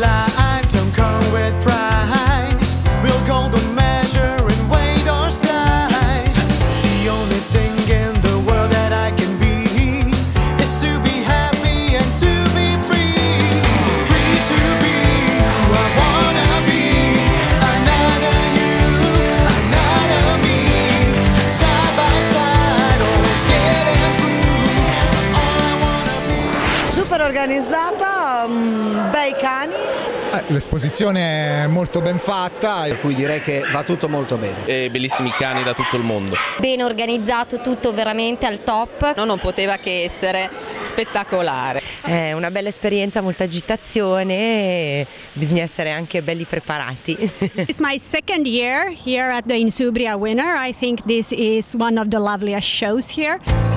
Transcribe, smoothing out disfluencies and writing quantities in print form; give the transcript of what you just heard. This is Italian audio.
life don't come with price. We'll golden measure and weight our size. The only thing in the world that I can be is to be happy and to be free. Free to be who I wanna be. Another you, another me. Side by side, always getting through. All I wanna be. Super organizzata, bei cani. L'esposizione è molto ben fatta, Per cui direi che va tutto molto bene. E bellissimi cani da tutto il mondo. Ben organizzato, tutto veramente al top. Non poteva che essere spettacolare. È una bella esperienza, molta agitazione e bisogna essere anche belli preparati. It's my second year here at the Insubria Winter. I think this is one of the loveliest shows here.